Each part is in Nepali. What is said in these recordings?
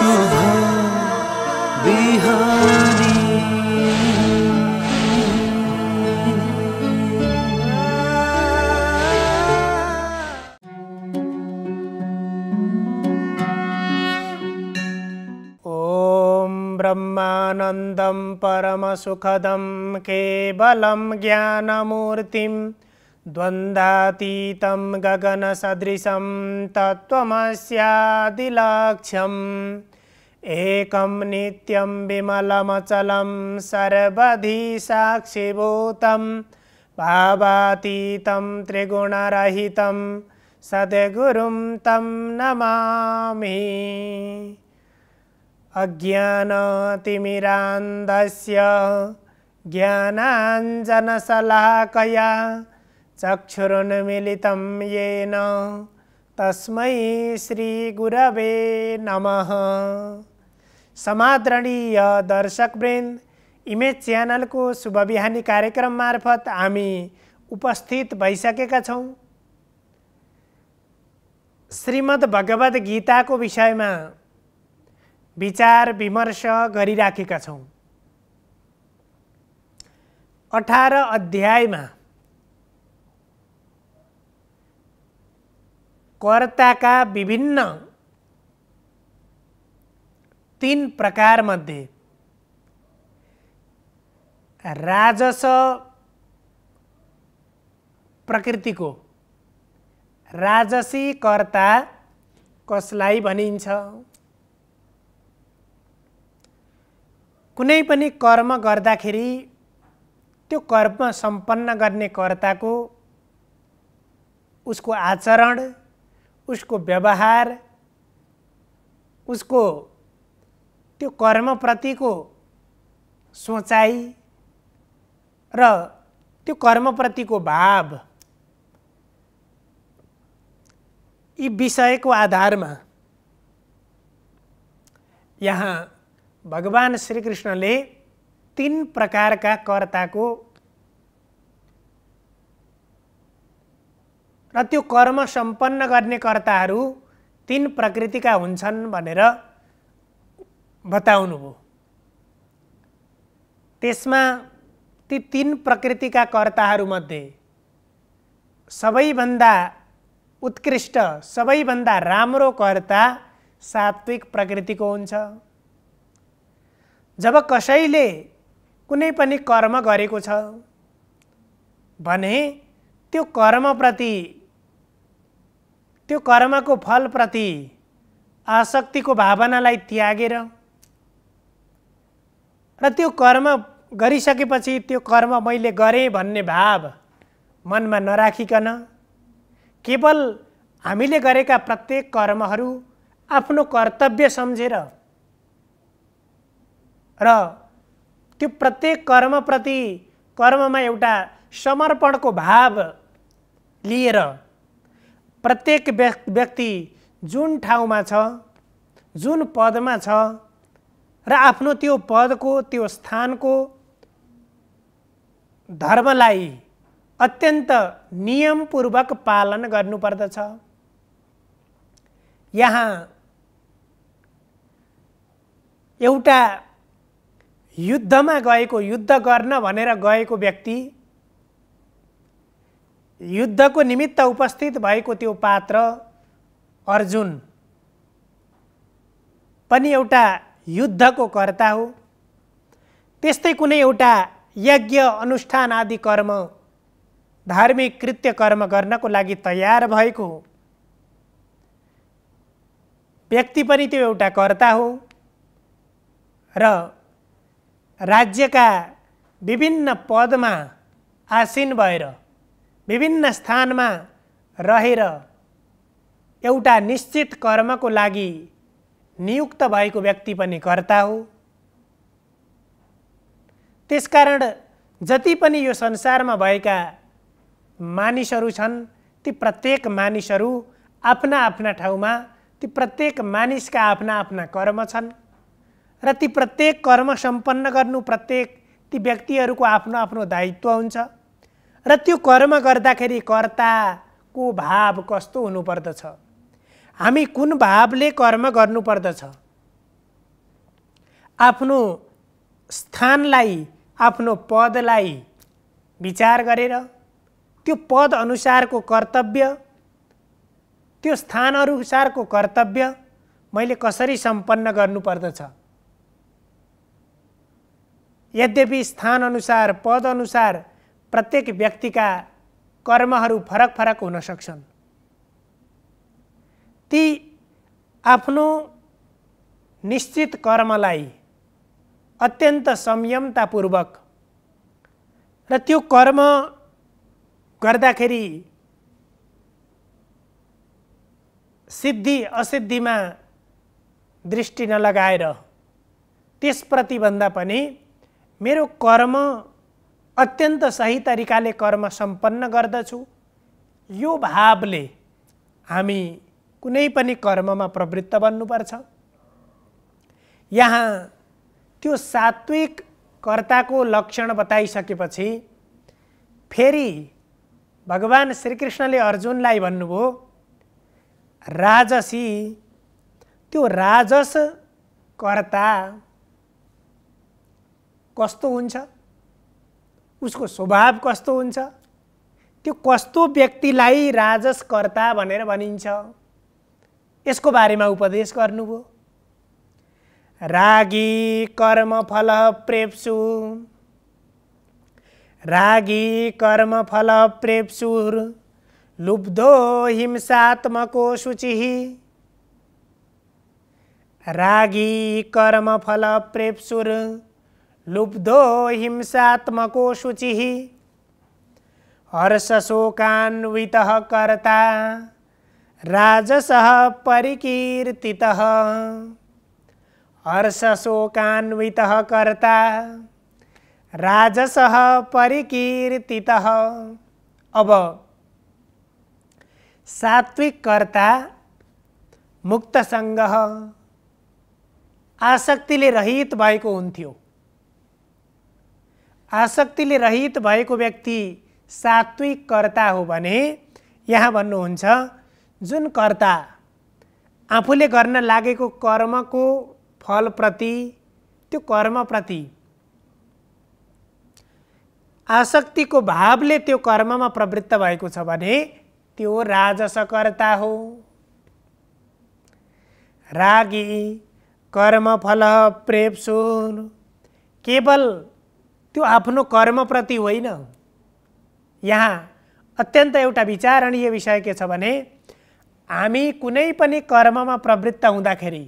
शुभ बिहानी। ब्रह्मानन्दं परमसुखदं केवलं ज्ञानमूर्तिं द्वन्द्वातीतं गगनसदृशं तत्त्वमस्यादिलक्ष्यम् एकं नित्यं विमलमचलं सर्वधि साक्षिभूतं भावातीतं त्रिगुणरहितं सद्गुरुं तं नमामि। अज्ञानतिमिरान्धस्य ज्ञानाञ्जनशलाकया चक्षुरुन्मीलितं येन तस्मै श्रीगुरवे नमः। समादरणीय दर्शकवृन्द, इमेज च्यानलको शुभ बिहानी कार्यक्रम मार्फत हामी उपस्थित भइसकेका छौँ। श्रीमद् भगवद गीताको विषयमा विचार विमर्श गरिराखेका छौँ। 18 अध्यायमा कर्ताका विभिन्न 3 प्रकार मध्ये राजस प्रकृतिको राजसी कर्ता कसलाई भनिन्छ? कुनै पनि कर्म गर्दाखेरि त्यो कर्म सम्पन्न गर्ने कर्ताको उसको आचरण, उसको व्यवहार, उसको त्यो कर्मप्रतिको सोचाइ र त्यो कर्मप्रतिको भाव, यी विषयको आधारमा यहाँ भगवान श्री कृष्णले 3 प्रकारका कर्ताको र त्यो कर्म सम्पन्न गर्ने कर्ताहरू 3 प्रकृतिका हुन्छन् भनेर बताउनुभयो। त्यसमा ती 3 प्रकृतिका कर्ताहरूमध्ये सबैभन्दा उत्कृष्ट, सबैभन्दा राम्रो कर्ता सात्विक प्रकृतिको हुन्छ। जब कसैले कुनै पनि कर्म गरेको छ भने त्यो कर्मप्रति, त्यो कर्मको फलप्रति आसक्तिको भावनालाई त्यागेर र त्यो कर्म गरिसकेपछि त्यो कर्म मैले गरेँ भन्ने भाव मनमा नराखिकन केवल हामीले गरेका प्रत्येक कर्महरू आफ्नो कर्तव्य सम्झेर र त्यो प्रत्येक कर्मप्रति कर्ममा एउटा समर्पणको भाव लिएर प्रत्येक व्यक्ति जुन ठाउँमा छ, जुन पदमा छ र आफ्नो त्यो पदको, त्यो स्थानको धर्मलाई अत्यन्त नियमपूर्वक पालन गर्नुपर्दछ। यहाँ एउटा युद्धमा गएको, युद्ध गर्न भनेर गएको व्यक्ति, युद्धको निमित्त उपस्थित भएको त्यो पात्र अर्जुन पनि एउटा युद्धको कर्ता हो। त्यस्तै कुनै एउटा यज्ञ अनुष्ठान आदि कर्म, धार्मिक कृत्य कर्म गर्नको लागि तयार भएको व्यक्ति पनि त्यो एउटा कर्ता हो। र राज्यका विभिन्न पदमा आसीन भएर विभिन्न स्थानमा रहेर एउटा निश्चित कर्मको लागि नियुक्त भएको व्यक्ति पनि कर्ता हो। त्यसकारण जति पनि यो संसारमा भएका मानिसहरू छन्, ती प्रत्येक मानिसहरू आफ्ना आफ्ना ठाउँमा, ती प्रत्येक मानिसका आफ्ना आफ्ना कर्म छन् र ती प्रत्येक कर्म सम्पन्न गर्नु प्रत्येक ती व्यक्तिहरूको आफ्नो आफ्नो दायित्व हुन्छ र त्यो कर्म गर्दाखेरि कर्ताको भाव कस्तो हुनुपर्दछ, हामी कुन भावले कर्म गर्नुपर्दछ, आफ्नो स्थानलाई, आफ्नो पदलाई विचार गरेर त्यो पद अनुसारको कर्तव्य, त्यो स्थान अनुसारको कर्तव्य मैले कसरी सम्पन्न गर्नुपर्दछ। यद्यपि स्थान अनुसार, पद अनुसार प्रत्येक व्यक्तिका कर्महरू फरक फरक हुन सक्छन्, ती आफ्नो निश्चित कर्मलाई अत्यन्त संयमतापूर्वक र त्यो कर्म गर्दाखेरि सिद्धि असिद्धिमा दृष्टि नलगाएर त्यसप्रति भन्दा पनि मेरो कर्म अत्यन्त सही तरिकाले कर्म सम्पन्न गर्दछु, यो भावले हामी कुनै पनि कर्ममा प्रवृत्त बन्नुपर्छ। यहाँ त्यो सात्विक कर्ताको लक्षण बताइसकेपछि फेरि भगवान श्रीकृष्णले अर्जुनलाई भन्नुभयो, राजसी, त्यो राजस कर्ता कस्तो हुन्छ, उसको स्वभाव कस्तो हुन्छ, त्यो कस्तो व्यक्तिलाई राजस कर्ता भनेर भनिन्छ, यसको बारेमा उपदेश गर्नुभयो। रागी कर्मफल प्रेप्सु, रागी कर्मफल प्रेप्सुर लुब्धो हिंसात्मको शुचिः, रागी कर्मफल प्रेप्सुर लुब्धो हिंसात्मको शुचिः, हर्षशोकान्वितः कर्ता राजसः परिकीर्तितः, हर्षशोकान्वितः कर्ता राजसः परिकीर्तितः। अब सात्विक कर्ता मुक्त संगह, आसक्तिले रहित भएको हुन्थ्यो। आसक्तिले रहित भएको व्यक्ति सात्विक कर्ता हो भने यहाँ भन्नुहुन्छ जुन कर्ता आफूले गर्न लागेको कर्मको फलप्रति, त्यो कर्मप्रति आसक्तिको भावले त्यो कर्ममा प्रवृत्त भएको छ भने त्यो राजस कर्ता हो। रागी कर्मफल प्रेप्सुर, केवल त्यो आफ्नो कर्मप्रति होइन। यहाँ अत्यन्त एउटा विचारणीय विषय के छ भने हामी कुनै पनि कर्ममा प्रवृत्त हुँदाखेरि,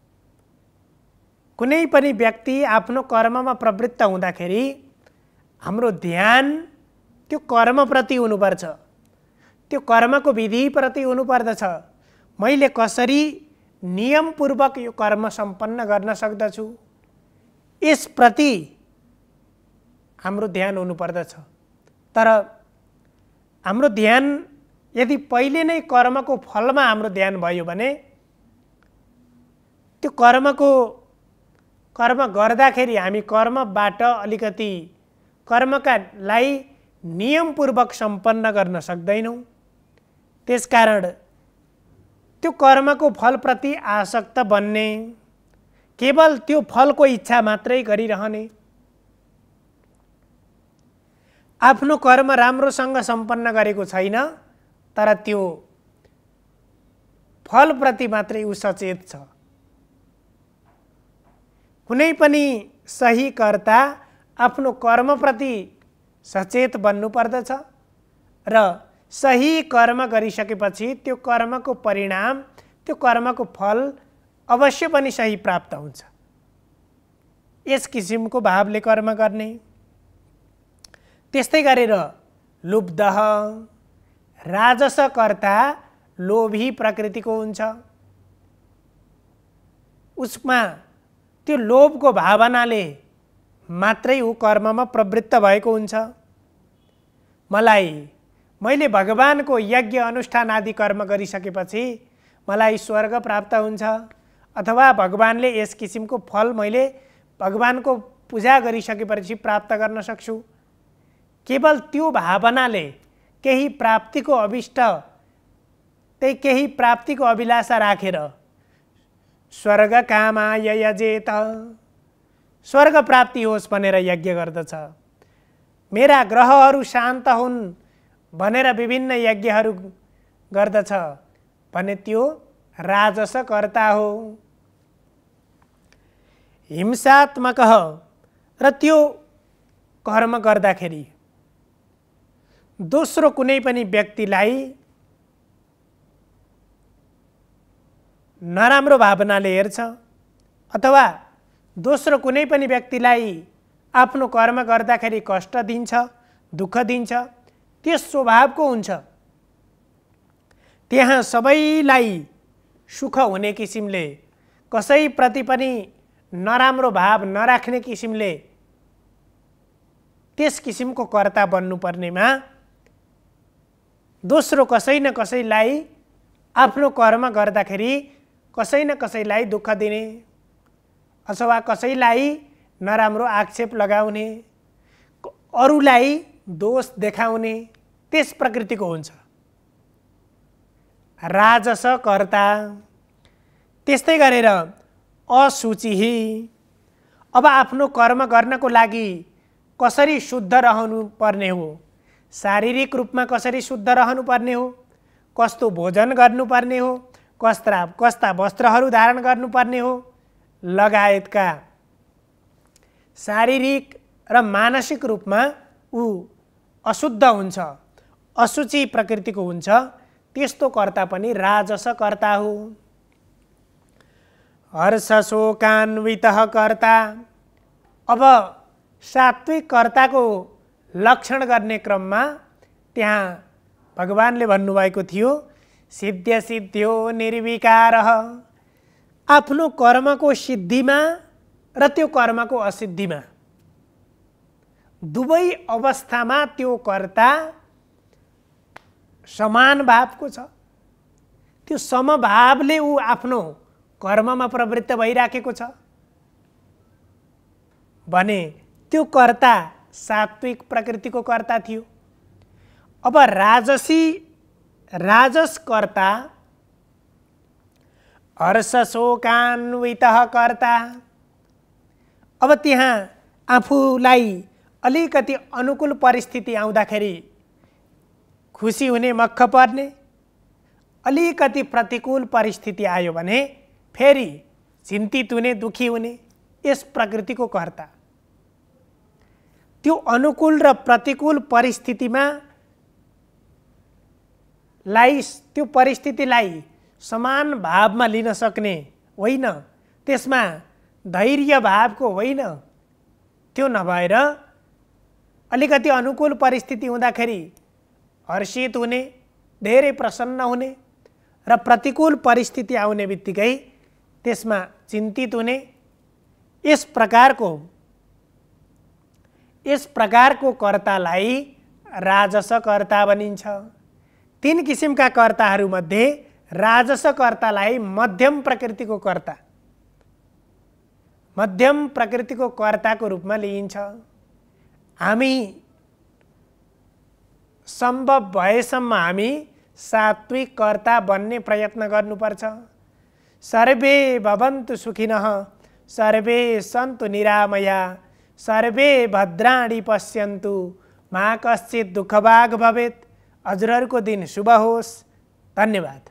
कुनै पनि व्यक्ति आफ्नो कर्ममा प्रवृत्त हुँदाखेरि हाम्रो ध्यान त्यो कर्मप्रति हुनुपर्छ, त्यो कर्मको विधिप्रति हुनुपर्दछ। मैले कसरी नियमपूर्वक यो कर्म सम्पन्न गर्न सक्दछु, यसप्रति हाम्रो ध्यान हुनुपर्दछ। तर हाम्रो ध्यान यदि पहिले नै कर्मको फलमा हाम्रो ध्यान भयो भने त्यो कर्म गर्दाखेरि हामी कर्मबाट अलिकति कर्मकालाई नियमपूर्वक सम्पन्न गर्न सक्दैनौँ। त्यसकारण त्यो कर्मको फलप्रति आसक्त बन्ने, केवल त्यो फलको इच्छा मात्रै गरिरहने, आफ्नो कर्म राम्रोसँग सम्पन्न गरेको छैन तर त्यो फलप्रति मात्रै उ सचेत छ। कुनै पनि सही कर्ता आफ्नो कर्मप्रति सचेत बन्नुपर्दछ र सही कर्म गरिसकेपछि त्यो कर्मको परिणाम, त्यो कर्मको फल अवश्य पनि सही प्राप्त हुन्छ। यस किसिमको भावले कर्म गर्ने। त्यस्तै गरेर लुब्धः, राजस कर्ता लोभी प्रकृतिको हुन्छ। उसमा त्यो लोभको भावनाले मात्रै ऊ कर्ममा प्रवृत्त भएको हुन्छ। मैले भगवानको यज्ञ अनुष्ठान आदि कर्म गरिसकेपछि मलाई स्वर्ग प्राप्त हुन्छ अथवा भगवानले यस किसिमको फल मैले भगवानको पूजा गरिसकेपछि प्राप्त गर्न सक्छु। केवल त्यो भावनाले केही प्राप्तिको अभिष्ट, त्यही केही प्राप्तिको अभिलाषा राखेर स्वर्ग कामाय यजेत, स्वर्ग प्राप्ति होस् भनेर यज्ञ गर्दछ। मेरा ग्रहहरू शान्त हुन् भनेर विभिन्न यज्ञहरू गर्दछ भने त्यो राजस कर्ता हो। हिंसात्मक र त्यो कर्म गर्दाखेरि दोस्रो कुनै पनि व्यक्तिलाई नराम्रो भावनाले हेर्छ अथवा दोस्रो कुनै पनि व्यक्तिलाई आफ्नो कर्म गर्दाखेरि कष्ट दिन्छ, दुःख दिन्छ, त्यस स्वभावको हुन्छ। त्यहाँ सबैलाई सुख हुने किसिमले, कसैप्रति पनि नराम्रो भाव नराख्ने किसिमले त्यस किसिमको कर्ता बन्नुपर्नेमा दोस्रो कसै न कसैलाई आफ्नो कर्म गर्दाखेरि कसै न कसैलाई दुःख दिने अथवा कसैलाई नराम्रो आक्षेप लगाउने, अरूलाई दोष देखाउने त्यस प्रकृतिको हुन्छ राजस कर्ता। त्यस्तै गरेर असुचि, अब आफ्नो कर्म गर्नको लागि कसरी शुद्ध रहनु पर्ने हो, शारीरिक रूपमा कसरी शुद्ध रहनु पर्ने हो, कस्तो भोजन गर्नुपर्ने हो, कस्ता वस्त्रहरू धारण गर्नुपर्ने हो लगायतका शारीरिक र मानसिक रूपमा ऊ अशुद्ध हुन्छ, असुचि प्रकृतिको हुन्छ, त्यस्तो कर्ता पनि राजस कर्ता हो। हर्ष शोकान्वितः कर्ता, अब सात्विक कर्ताको लक्षण गर्ने क्रममा त्यहाँ भगवानले भन्नुभएको थियो सिद्ध्य सिद्ध्यो निर्विकारः, आफ्नो कर्मको सिद्धिमा र त्यो कर्मको असिद्धिमा दुवै अवस्थामा त्यो कर्ता समान भावको छ। त्यो समभावले ऊ आफ्नो कर्ममा प्रवृत्त भइराखेको छ भने त्यो कर्ता सात्विक प्रकृतिको कर्ता थियो। अब राजस कर्ता हर्ष शोकान्वितः कर्ता, अब त्यहाँ आफूलाई अलिकति अनुकूल परिस्थिति आउँदाखेरि खुसी हुने, मक्ख पर्ने, अलिकति प्रतिकूल परिस्थिति आयो भने फेरि चिन्तित हुने, दुखी हुने, यस प्रकृतिको कर्ता। त्यो अनुकूल र प्रतिकूल परिस्थितिमा त्यो परिस्थितिलाई समान भावमा लिन सक्ने होइन, त्यसमा धैर्य भावको होइन, त्यो नभएर अलिकति अनुकूल परिस्थिति हुँदाखेरि हर्षित हुने, धेरै प्रसन्न हुने र प्रतिकूल परिस्थिति आउने बित्तिकै त्यसमा चिन्तित हुने, यस प्रकारको कर्तालाई राजस कर्ता भनिन्छ। तीन किसिमका कर्ताहरूमध्ये राजस कर्तालाई मध्यम प्रकृतिको कर्ता, मध्यम प्रकृतिको कर्ताको रूपमा लिइन्छ। हामी सम्भव भएसम्म हामी सात्विक कर्ता बन्ने प्रयत्न गर्नुपर्छ। सर्वे भवन्तु सुखिनः, सर्वे सन्तु निरामया, सर्वे भद्राणि पश्यन्तु, मा कश्चित् दुःखभाग् भवेत्। हजुरहरूको दिन शुभ होस्। धन्यवाद।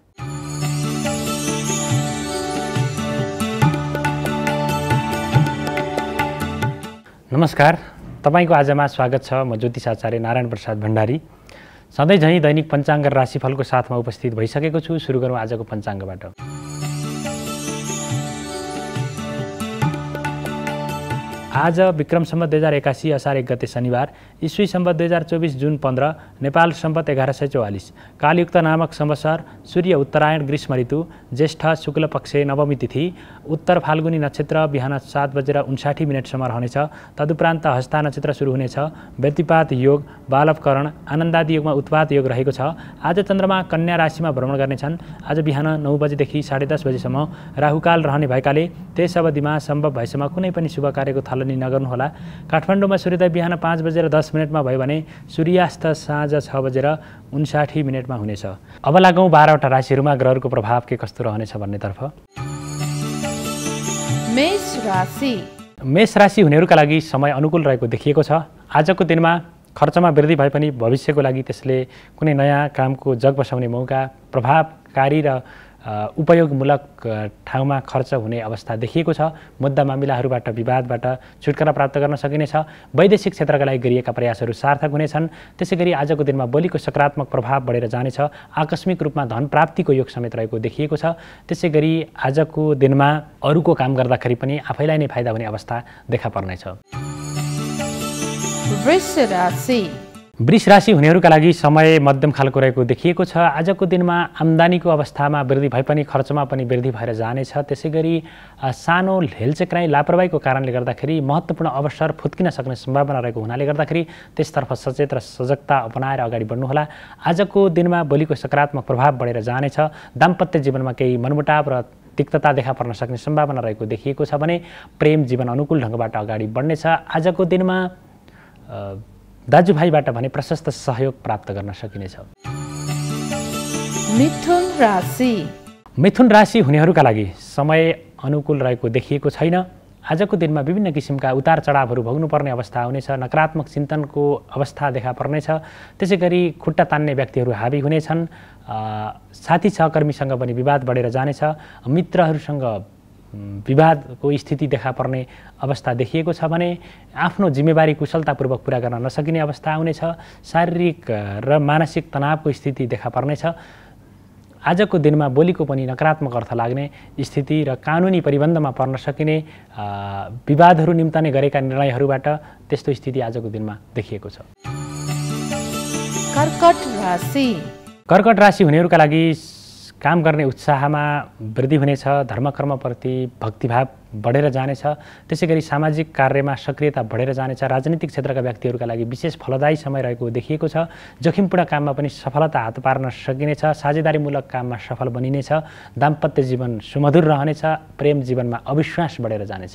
नमस्कार, तपाईको आजमा स्वागत छ। म ज्योतिष आचार्य नारायण प्रसाद भण्डारी सधैँ झैँ दैनिक पञ्चाङ्ग र राशिफलको साथमा उपस्थित भइसकेको छु। सुरु गरौँ आजको पञ्चाङ्गबाट। आज विक्रम सम्वत 2081 असार 1 गते शनिबार, ईस्वी सम्वत 2024 जुन 15, नेपाल सम्वत 1144, कालयुक्त नामक संवत्सर, सूर्य उत्तरायण ग्रीष्म ऋतु, ज्येष्ठ शुक्ल पक्ष नवमी तिथि, उत्तर फाल्गुनी नक्षत्र बिहान 7:59 रहनेछ। तदुपरान्त हस्ता नक्षत्र सुरु हुनेछ। व्यतिपात योग, बालवकरण, आनन्दादि योगमा उत्पात योग रहेको छ। आज चन्द्रमा कन्या राशिमा भ्रमण गर्नेछन्। आज बिहान 9 बजेदेखि 10:30 बजेसम्म राहुकाल रहने भएकाले त्यस अवधिमा सम्भव भएसम्म कुनै पनि शुभ कार्यको थालनी नगर्नुहोला। काठमाडौँमा सूर्योदय बिहान 5:10 भयो भने सूर्यास्त साँझ 6:59 हुनेछ। अब लागौँ 12वटा राशिहरूमा ग्रहहरूको प्रभाव के कस्तो रहनेछ भन्नेतर्फ। मेष राशि। मेष राशि हुनेहरूका लागि समय अनुकूल रहेको देखिएको छ। आजको दिनमा खर्चमा वृद्धि भए पनि भविष्यको लागि त्यसले कुनै नयाँ कामको जग बसाउने मौका, प्रभावकारी र उपयोगमूलक ठाउँमा खर्च हुने अवस्था देखिएको छ। मुद्दा मामिलाहरूबाट विवादबाट छुटकारा प्राप्त गर्न सकिनेछ। वैदेशिक क्षेत्रका लागि गरिएका प्रयासहरू सार्थक हुनेछन्। त्यसैगरी आजको दिनमा बलिको सकारात्मक प्रभाव बढेर जानेछ। आकस्मिक रूपमा धन प्राप्तिको योग समेत रहेको देखिएको छ। त्यसैगरी आजको दिनमा अरूको काम गर्दाखेरि पनि आफैलाई नै फाइदा हुने अवस्था देखा पर्नेछ। वृष राशि हुनेहरूका लागि समय मध्यम खालको रहेको देखिएको छ। आजको दिनमा आम्दानीको अवस्थामा वृद्धि भए पनि खर्चमा पनि वृद्धि भएर जानेछ। त्यसैगरी सानो हेलचेक्राइ लापरवाहीको कारणले गर्दाखेरि महत्त्वपूर्ण अवसर फुत्किन सक्ने सम्भावना रहेको हुनाले गर्दाखेरि त्यसतर्फ सचेत र सजगता अपनाएर अगाडि बढ्नुहोला। आजको दिनमा बोलीको सकारात्मक प्रभाव बढेर जानेछ। दाम्पत्य जीवनमा केही मनमुटाव र तिक्तता देखा पर्न सक्ने सम्भावना रहेको देखिएको छ भने प्रेम जीवन अनुकूल ढङ्गबाट अगाडि बढ्नेछ। आजको दिनमा दाजुभाइबाट भने प्रशस्त सहयोग प्राप्त गर्न सकिनेछ। मिथुन राशि हुनेहरूका लागि समय अनुकूल रहेको देखिएको छैन। आजको दिनमा विभिन्न किसिमका उतार चढावहरू भोग्नुपर्ने अवस्था हुनेछ। नकारात्मक चिन्तनको अवस्था देखा पर्नेछ। त्यसैगरी खुट्टा तान्ने व्यक्तिहरू हावी हुनेछन्। साथी सहकर्मीसँग पनि विवाद बढेर जानेछ। मित्रहरूसँग विवादको स्थिति देखा पर्ने अवस्था देखिएको छ भने आफ्नो जिम्मेवारी कुशलतापूर्वक पुरा गर्न नसकिने अवस्था हुनेछ। शारीरिक र मानसिक तनावको स्थिति देखा पर्नेछ। आजको दिनमा बोलीको पनि नकारात्मक अर्थ लाग्ने स्थिति र कानुनी परिबन्धमा पर्न सकिने विवादहरू निम्ताने गरेका निर्णयहरूबाट त्यस्तो स्थिति आजको दिनमा देखिएको छ। कर्कट राशि हुनेहरूका लागि काम गर्ने उत्साहमा वृद्धि हुनेछ। धर्मकर्मप्रति भक्तिभाव बढेर जानेछ। त्यसैगरी सामाजिक कार्यमा सक्रियता बढेर जानेछ। राजनीतिक क्षेत्रका व्यक्तिहरूका लागि विशेष फलदायी समय रहेको देखिएको छ। जोखिमपूर्ण काममा पनि सफलता हात पार्न सकिनेछ। साझेदारीमूलक काममा सफल बनिनेछ। दाम्पत्य जीवन सुमधुर रहनेछ। प्रेम जीवनमा अविश्वास बढेर जानेछ।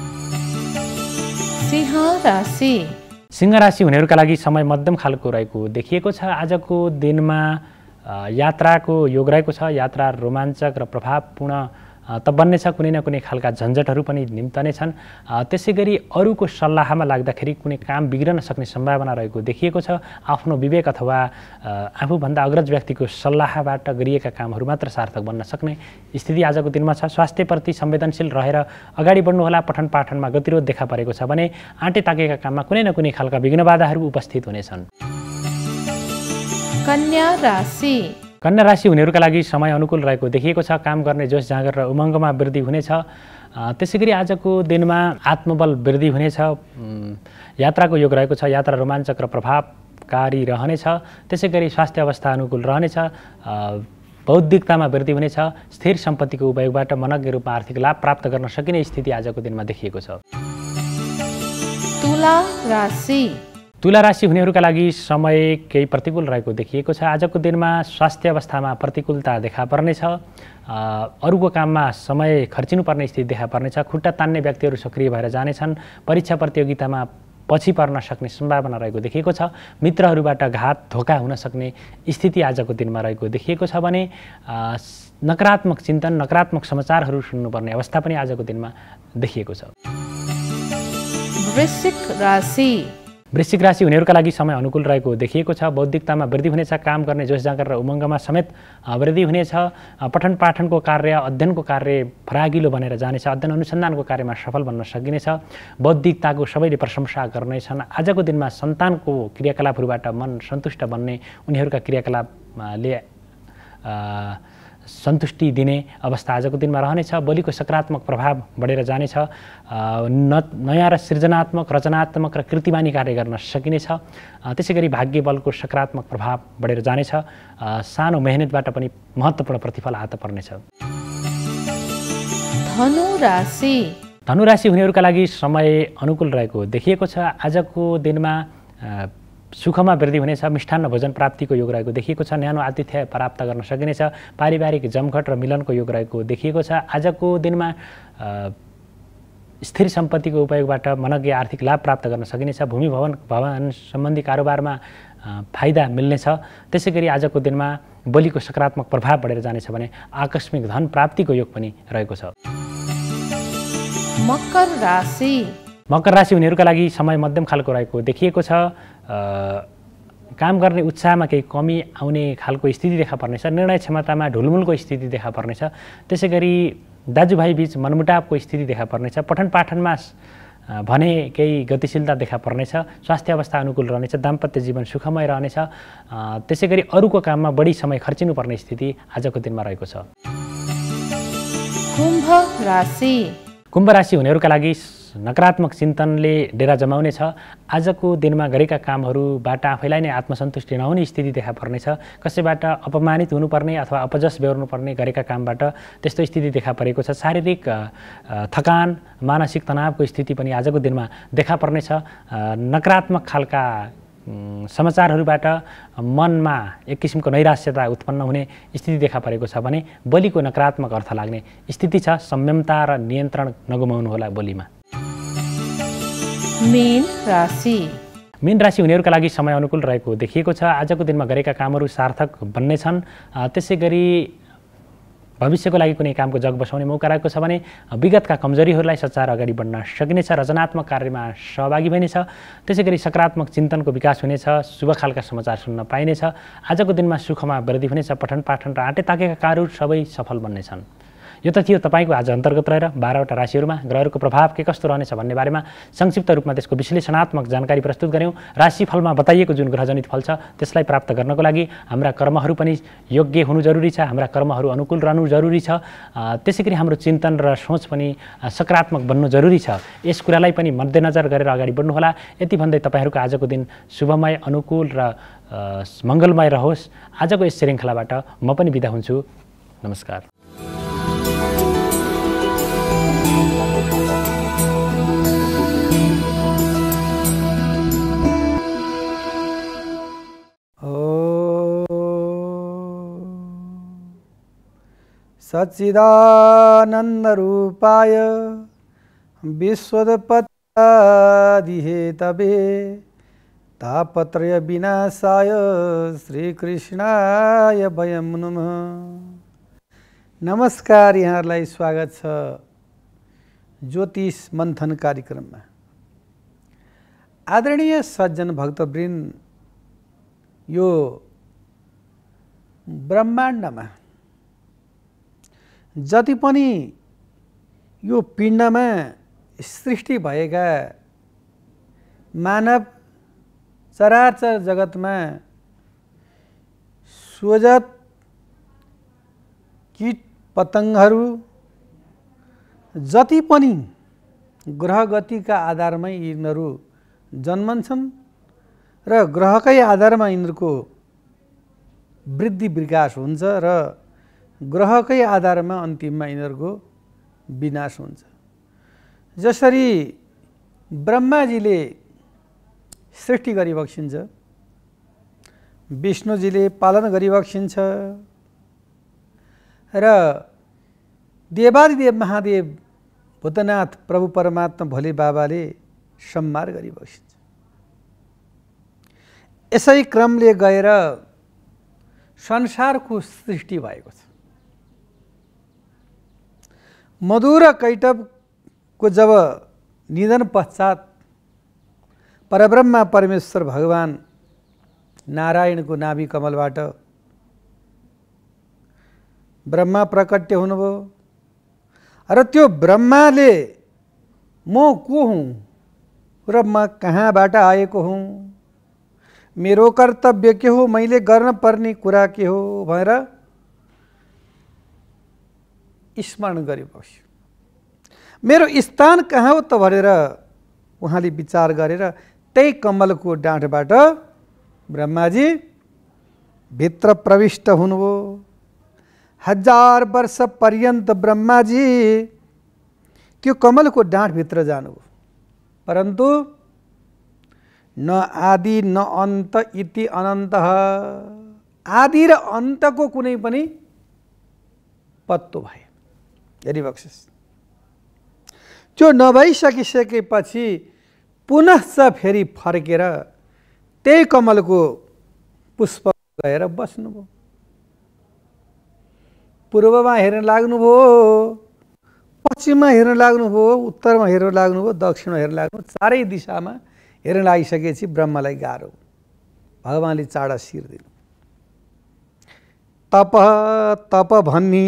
सिंह राशि हुनेहरूका लागि समय मध्यम खालको रहेको देखिएको छ। आजको दिनमा यात्राको योग रहेको छ। यात्रा रोमाञ्चक र प्रभावपूर्ण त बन्नेछ। कुनै न कुनै खालका झन्झटहरू पनि निम्तनेछन्। त्यसैगरी अरूको सल्लाहमा लाग्दाखेरि कुनै काम बिग्रन सक्ने सम्भावना रहेको देखिएको छ। आफ्नो विवेक अथवा आफूभन्दा अग्रज व्यक्तिको सल्लाहबाट गरिएका कामहरू मात्र सार्थक बन्न सक्ने स्थिति आजको दिनमा छ। स्वास्थ्यप्रति संवेदनशील रहेर अगाडि बढ्नुहोला। पठन पाठनमा गतिरोध देखा परेको छ भने आँटे ताकेका काममा कुनै न कुनै खालका विघ्न बाधाहरू उपस्थित हुनेछन्। कन्या राशि हुनेहरूका लागि समय अनुकूल रहेको देखिएको छ। काम गर्ने जोस जाँगर र उमङ्गमा वृद्धि हुनेछ। त्यसैगरी आजको दिनमा आत्मबल वृद्धि हुनेछ। यात्राको योग रहेको छ। यात्रा रोमाञ्चक र प्रभावकारी रहनेछ। त्यसैगरी स्वास्थ्य अवस्था अनुकूल रहनेछ। बौद्धिकतामा वृद्धि हुनेछ। स्थिर सम्पत्तिको उपयोगबाट मनज्ञ रूपमा आर्थिक लाभ प्राप्त गर्न सकिने स्थिति आजको दिनमा देखिएको छ। तुला राशि हुनेहरूका लागि समय केही प्रतिकूल रहेको देखिएको छ। आजको दिनमा स्वास्थ्य अवस्थामा प्रतिकूलता देखा पर्नेछ। अरूको काममा समय खर्चिनुपर्ने स्थिति देखा पर्नेछ। खुट्टा तान्ने व्यक्तिहरू सक्रिय भएर जानेछन्। परीक्षा प्रतियोगितामा पछि पर्न सक्ने सम्भावना रहेको देखिएको छ। मित्रहरूबाट घात धोका हुन सक्ने स्थिति आजको दिनमा रहेको देखिएको छ भने नकारात्मक चिन्तन नकारात्मक समाचारहरू सुन्नुपर्ने अवस्था पनि आजको दिनमा देखिएको छ। वृश्चिक राशि हुनेहरूका लागि समय अनुकूल रहेको देखिएको छ। बौद्धिकतामा वृद्धि हुनेछ। काम गर्ने जोस जाँगर र उमङ्गमा समेत वृद्धि हुनेछ। पठन पाठनको कार्य अध्ययनको कार्य फराकिलो बनेर जानेछ। अध्ययन अनुसन्धानको कार्यमा सफल बन्न सकिनेछ। बौद्धिकताको सबैले प्रशंसा गर्नेछन्। आजको दिनमा सन्तानको क्रियाकलापहरूबाट मन सन्तुष्ट बन्ने उनीहरूका क्रियाकलापले सन्तुष्टि दिने अवस्था आजको दिनमा रहनेछ। बोलीको सकारात्मक प्रभाव बढेर जानेछ। नयाँ र सृजनात्मक रचनात्मक र कृतिमानी कार्य गर्न सकिनेछ। त्यसैगरी भाग्य बलको सकारात्मक प्रभाव बढेर जानेछ। सानो मेहनतबाट पनि महत्त्वपूर्ण प्रतिफल हात पर्नेछ। धनु राशि हुनेहरूका लागि समय अनुकूल रहेको देखिएको छ। आजको दिनमा सुखमा वृद्धि हुनेछ। मिष्ठान्न भोजन प्राप्तिको योग रहेको देखिएको छ। न्यानो आतिथ्य प्राप्त गर्न सकिनेछ। पारिवारिक जमघट र मिलनको योग रहेको देखिएको छ। आजको दिनमा स्थिर सम्पत्तिको उपयोगबाट मनज्ञ आर्थिक लाभ प्राप्त गर्न सकिनेछ। भूमि भवन सम्बन्धी कारोबारमा फाइदा मिल्नेछ। त्यसैगरी आजको दिनमा बोलीको सकारात्मक प्रभाव बढेर जानेछ भने आकस्मिक धन प्राप्तिको योग पनि रहेको छ। मकर राशि हुनेहरूका लागि समय मध्यम खालको रहेको देखिएको छ। काम गर्ने उत्साहमा केही कमी आउने खालको स्थिति देखा पर्नेछ। निर्णय क्षमतामा ढुलमुलको स्थिति देखा पर्नेछ। त्यसै गरी दाजुभाइ बीच मनमुटावको स्थिति देखा पर्नेछ। पठन पाठनमा भने केही गतिशीलता देखा पर्नेछ। स्वास्थ्य अवस्था अनुकूल रहनेछ। दाम्पत्य जीवन सुखमय रहनेछ। त्यसै गरी अरूको काममा बढी समय खर्चिनुपर्ने स्थिति आजको दिनमा रहेको छ। कुम्भ राशि हुनेहरूका लागि नकारात्मक चिन्तनले डेरा जमाउनेछ। आजको दिनमा गरेका कामहरूबाट आफैलाई नै आत्मसन्तुष्टि नहुने स्थिति देखा पर्नेछ। कसैबाट अपमानित हुनुपर्ने अथवा अपजस बेहोर्नुपर्ने गरेका कामबाट त्यस्तो स्थिति देखा परेको छ। शारीरिक थकान, मानसिक तनावको स्थिति पनि आजको दिनमा देखा पर्नेछ। नकारात्मक खालका समाचारहरूबाट मनमा एक किसिमको नैराश्यता उत्पन्न हुने स्थिति देखा परेको छ भने बलिको नकारात्मक अर्थ लाग्ने स्थिति छ। संयमता र नियन्त्रण नगुमाउनुहोला बोलीमा। मीन राशि हुनेहरूका लागि समय अनुकूल रहेको देखिएको छ। आजको दिनमा गरेका कामहरू सार्थक बन्नेछन्। त्यसै गरी भविष्यको लागि कुनै कामको जग बसाउने मौका रहेको छ भने विगतका कमजोरीहरूलाई सचार अगाडि बढ्न सकिनेछ। रचनात्मक कार्यमा सहभागी बनिनेछ। त्यसै गरी सकारात्मक चिन्तनको विकास हुनेछ। शुभ खालका समाचार सुन्न पाइनेछ। आजको दिनमा सुखमा वृद्धि हुनेछ। पठन पाठन र आँटे ताकेका कार्यहरू सबै सफल बन्नेछन्। यो त थियो तपाईँको आज अन्तर्गत रहेर 12वटा राशिहरूमा ग्रहहरूको प्रभाव के कस्तो रहनेछ भन्ने बारेमा संक्षिप्त रूपमा त्यसको विश्लेषणात्मक जानकारी प्रस्तुत गऱ्यौँ। राशिफलमा बताइएको जुन ग्रहजनित फल छ त्यसलाई प्राप्त गर्नको लागि हाम्रा कर्महरू पनि योग्य हुनु जरुरी छ। हाम्रा कर्महरू अनुकूल रहनु जरुरी छ। त्यसै गरी हाम्रो चिन्तन र सोच पनि सकारात्मक बन्नु जरुरी छ। यस कुरालाई पनि मध्यनजर गरेर अगाडि बढ्नुहोला। यति भन्दै तपाईँहरूको आजको दिन शुभमय, अनुकूल र मङ्गलमय रहोस्। आजको यस श्रृङ्खलाबाट म पनि बिदा हुन्छु। नमस्कार। सच्चिदानन्दरूपाय विश्वोत्पत्त्यादिहेतवे तापत्रय विनाशाय श्रीकृष्णाय वयं नमः। नमस्कार, यहाँहरूलाई स्वागत छ ज्योतिष मन्थन कार्यक्रममा। आदरणीय सज्जन भक्तवृन्द, यो ब्रह्माण्डमा जति पनि यो पिण्डमा सृष्टि भएका मानव चराचर जगतमा स्वजत कीट पतङ्गहरू जति पनि ग्रह गतिका आधारमै यिनीहरू जन्मन्छन् र ग्रहकै आधारमा यिनीहरूको वृद्धि विकास हुन्छ र ग्रहकै आधारमा अन्तिममा यिनीहरूको विनाश हुन्छ। जसरी ब्रह्माजीले सृष्टि गरिबक्सिन्छ, विष्णुजीले पालन गरिबक्सिन्छ र देवादिदेव महादेव भूतनाथ प्रभु परमात्मा भोले बाबाले संहार गरिबक्सिन्छ। यसै क्रमले गएर संसारको सृष्टि भएको छ। मधुर कैटवको जब निधन पश्चात परब्रह्मा परमेश्वर भगवान नारायणको नाभि कमलबाट ब्रह्मा प्रकट्य हुनुभयो र त्यो ब्रह्माले म को हुँ र म कहाँबाट आएको हुँ, मेरो कर्तव्य के हो, मैले गर्न पर्ने कुरा के हो भनेर स्मरण गरिबस्यो। मेरो स्थान कहाँ हो त भनेर उहाँले विचार गरेर त्यही कमलको डाँठबाट ब्रह्माजी भित्र प्रविष्ट हुनुभयो। 1000 वर्ष पर्यन्त ब्रह्माजी त्यो कमलको डाँठभित्र जानुभयो, परन्तु न आदि न अन्त इति अनन्तः, आदि र अन्तको कुनै पनि पत्तो भएन। यदि बक्सिस त्यो नभइसकिसकेपछि पुनः फेरि फर्केर त्यही कमलको पुष्प गएर बस्नुभयो। पूर्वमा हेर्न लाग्नुभयो, पश्चिममा हेर्न लाग्नुभयो, उत्तरमा हेर्न लाग्नुभयो, दक्षिणमा हेर्न लाग्नुभयो, चारै दिशामा हेर्न लागिसकेपछि ब्रह्मालाई गाह्रो। भगवानले चाडा शिर दिनु। तपः तप भन्ने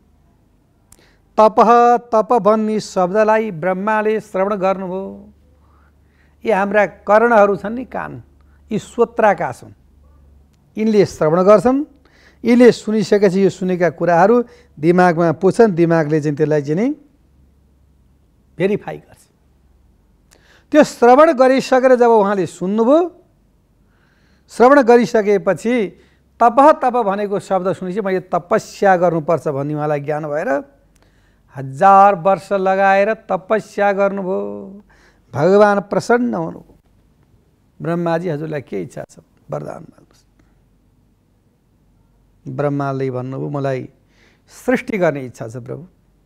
शब्दलाई ब्रह्माले श्रवण गर्नुभयो। यी हाम्रा कर्णहरू छन् नि, कान, यी श्रोत्राका छन्। यिनले श्रवण गर्छन्, यिनले सुनिसकेपछि यो सुनेका कुराहरू दिमागमा पुग्छन्, दिमागले चाहिँ त्यसलाई चाहिँ नि भेरिफाई गर्छ। त्यो श्रवण गरिसकेर जब उहाँले सुन्नुभयो, श्रवण गरिसकेपछि तप भनेको शब्द सुनेपछि मैले तपस्या गर्नुपर्छ भन्ने उहाँलाई ज्ञान भएर 1000 वर्ष लगाएर तपस्या गर्नुभयो। भगवान प्रसन्न हुनुभयो। ब्रह्माजी हजुरलाई के इच्छा छ? वरदान माग्नुहोस्। ब्रह्माले भन्नुभयो मलाई सृष्टि गर्ने इच्छा छ प्रभु।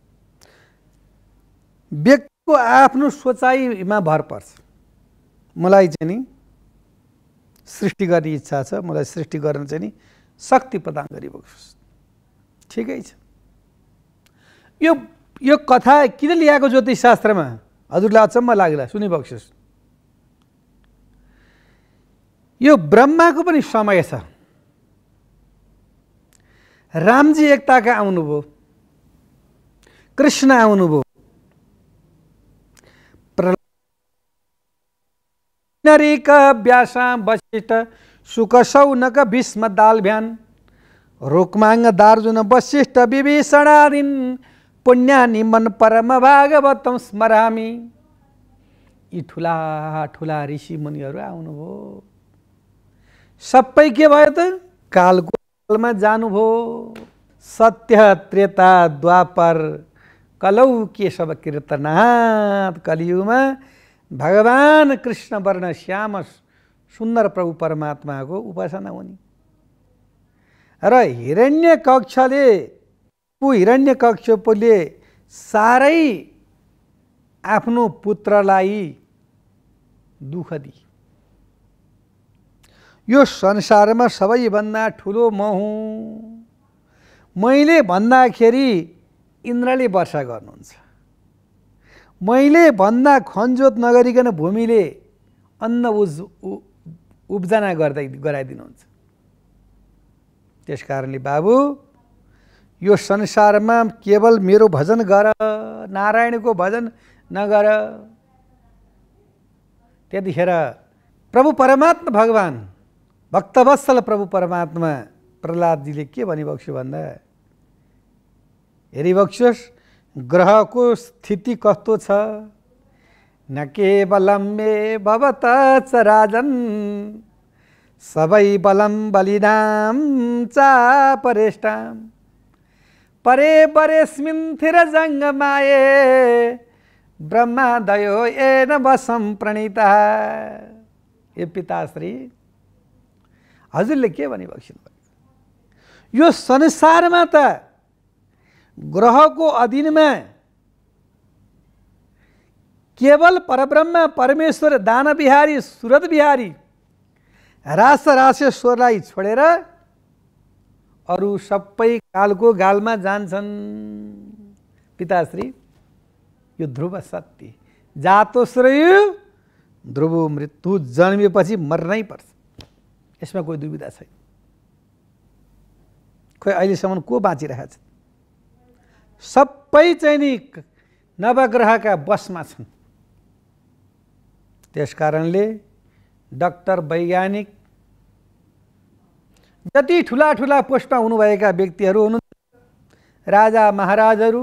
व्यक्तिको आफ्नो सोचाइमा भर पर्छ। मलाई चाहिँ नि सृष्टि गर्ने इच्छा छ, मलाई सृष्टि गर्न चाहिँ नि शक्ति प्रदान गरिबक्नुहोस्। ठिकै छ। यो कथा किन ल्याएको ज्योतिष शास्त्रमा हजुरलाई अचम्म लाग्ला, सुनिबक्नुहोस्। यो ब्रह्माको पनि समय छ। रामजी एकताका आउनुभयो, कृष्ण आउनुभयो, नरिक व्यासा वशिष्ठ सुक शौनक भीष्म दालभ्यान रुक्मांग दार्जुन वशिष्ठ विभीषणादीन पुण्यानि मन परम भागवतम स्मरामि। यी ठुला ठुला ऋषि मुनिहरू आउनुभयो। सबै के भयो त? कालको कालमा जानुभयो। सत्य त्रेता द्वापर कलौ केशव कीर्तनाथ। कलियुगमा भगवान कृष्ण वर्ण श्याम सुन्दर प्रभु परमात्माको उपासना हुने। र हिरण्यकश्यपले साह्रै आफ्नो पुत्रलाई दुःख दिए। यो संसारमा सबैभन्दा ठुलो म हुँ, मैले भन्दाखेरि इन्द्रले वर्षा गर्नुहुन्छ, मैले भन्दा खनजोत नगरिकन भूमिले अन्न उब्जना गराइदिनुहुन्छ। त्यसकारणले बाबु यो संसारमा केवल मेरो भजन गर, नारायणको भजन नगर। त्यतिखेर प्रभु परमात्मा भगवान भक्तवत्सल प्रभु परमात्मा प्रहलादजीले के भनिबक्स्यो भन्दा, हेरिबक्स्योस् ग्रहको स्थिति कस्तो छ। न केवलम मे भवत च राजन सबै बलम बलिनाम चापरेष्टाम परे परेस्मिन् थिर जङ्गमाये ब्रह्मादयो येन वशं प्रणीता। हे पिताश्री, हजुरले के भनिबक्स्नु भयो? यो संसारमा त ग्रहको अधीनमा केवल परब्रह्म परमेश्वर दानविहारी सुरत बिहारी रासेश्वरलाई छोडेर अरू सबै कालको गालमा जान्छन्। पिताश्री, यो ध्रुव सत्य। जातो श्रेय ध्रुव मृत्यु, जन्मिएपछि मर्नै पर्छ। यसमा कोही दुविधा छैन। खोइ अहिलेसम्म को बाँचिरहेको छ? सबै चाहिँ नि नवग्रहका बसमा छन्। त्यसकारणले डाक्टर, वैज्ञानिक, जति ठुला ठुला पोस्टमा हुनुभएका व्यक्तिहरू हुनुहुन्छ, राजा महाराजहरू,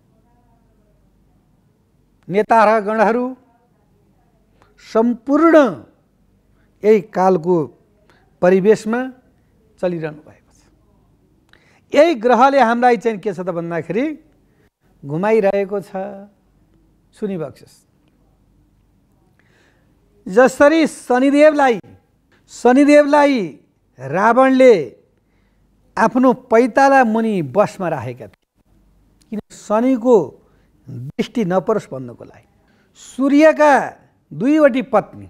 नेतागणहरू सम्पूर्ण यही कालको परिवेशमा चलिरहनु भएको छ। यही ग्रहले हामीलाई चाहिँ के छ त भन्दाखेरि घुमाइरहेको छ। सुनिबक्स्योस्। जसरी शनिदेवलाई रावणले आफ्नो पैताला मुनि बसमा राखेका थिए, किन? शनिको दृष्टि नपरोस् भन्नको लागि। सूर्यका दुईवटी पत्नी,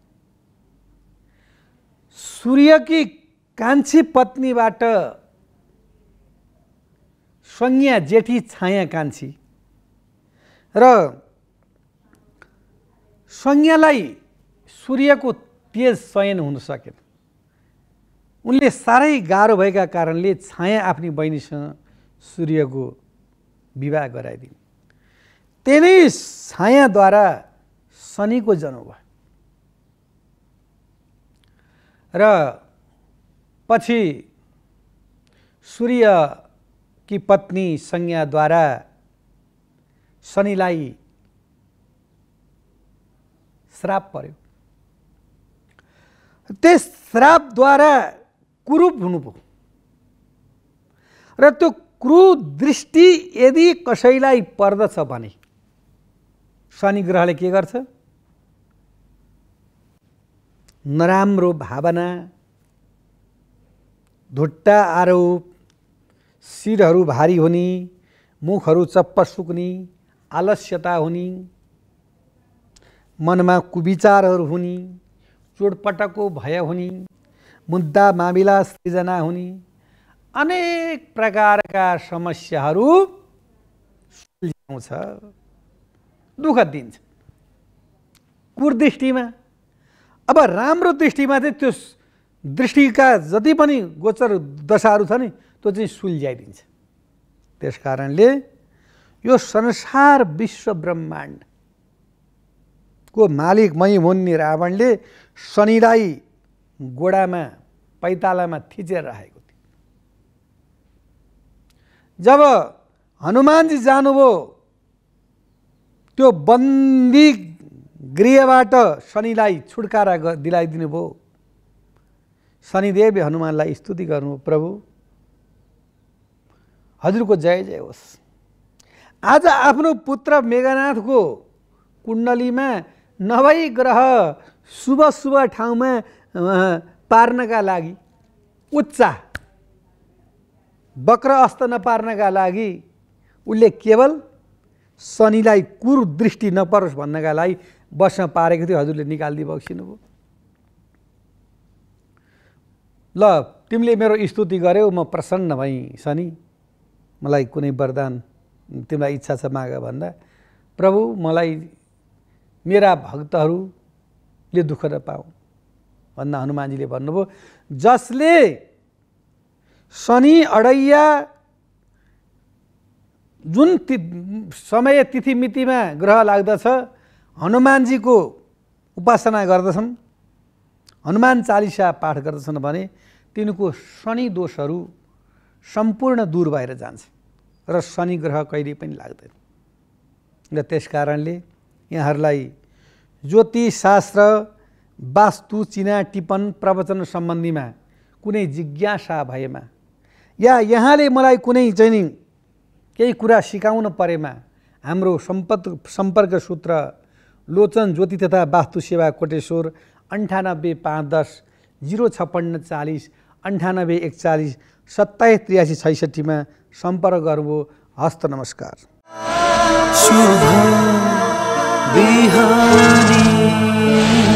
सूर्यकी कान्छी पत्नीबाट संज्ञा जेठी छाया कान्छी र संज्ञालाई सूर्यको तेज चयन हुन सकेन। उनले साह्रै गाह्रो भएका कारणले छाया आफ्नी बहिनीसँग सूर्यको विवाह गराइदिन्। त्यही नै छायाद्वारा शनिको जन्म भयो र पछि सूर्य की पत्नी संज्ञाद्वारा शनिलाई श्राप पर्यो। त्यस श्रापद्वारा कुरूप हुनुभयो र त्यो क्रूर दृष्टि यदि कसैलाई पर्दछ भने शनि ग्रहले के गर्छ? नराम्रो भावना, धुट्टा आरोप, शिरहरू भारी हुने, मुखहरू चप्प सुक्ने, आलस्यता हुने, मनमा कुविचारहरू हुने, चोटपटकको भय हुने, मुद्दा मामिला सृजना हुने, अनेक प्रकारका समस्याहरू सुल्झाउँछ, दुःख दिन्छ कुदृष्टिमा। अब राम्रो दृष्टिमा चाहिँ त्यो दृष्टिका जति पनि गोचर दशाहरू छ नि त्यो चाहिँ सुल्झाइदिन्छ। त्यस कारणले यो संसार विश्व ब्रह्माण्ड को मालिक मै हुन्ने रावणले शनिलाई गोडामा पैतालामा थिचेर राखेको थियो। जब हनुमानजी जानुभयो त्यो बन्दी गृहबाट शनिलाई छुटकारा दिलाइदिनु भयो। शनिदेवले हनुमानलाई स्तुति गर्नु, प्रभु हजुरको जय जय होस्। आज आफ्नो पुत्र मेघनाथको कुण्डलीमा नभई ग्रह शुभ शुभ ठाउँमा पार्नका लागि, उच्च वक्र अस्त नपार्नका लागि उसले केवल शनिलाई कुदृष्टि नपरोस् भन्नका लागि बसमा पारेको थियो। हजुरले निकालिदिई बक्सिनु भयो। ल तिमीले मेरो स्तुति गर्यौ, म प्रसन्न भएँ शनि, मलाई कुनै वरदान तिमीलाई इच्छा छ माग भन्दा प्रभु मलाई मेरा भक्तहरूले दुःख नपाऊ भन्दा हनुमानजीले भन्नुभयो जसले शनि अडैया जुन समय तिथि मितिमा ग्रह लाग्दछ हनुमानजीको उपासना गर्दछन्, हनुमान चालिसा पाठ गर्दछन् भने तिनको शनि दोषहरू सम्पूर्ण दूर भएर जान्छ र शनि ग्रह कहिले पनि लाग्दैन। र त्यस कारणले यहाँहरूलाई ज्योतिष शास्त्र, वास्तु, चिना टिप्पण, प्रवचन सम्बन्धीमा कुनै जिज्ञासा भएमा या यहाँले मलाई कुनै चाहिँ नि केही कुरा सिकाउन परेमा हाम्रो सम्पर्क सूत्र लोचन ज्योति तथा वास्तु सेवा कोटेश्वर 985110 056 40 98 41 27 83 66 मा सम्पर्क गर्नुभयो। हस्त नमस्कार। शुभ बिहानी।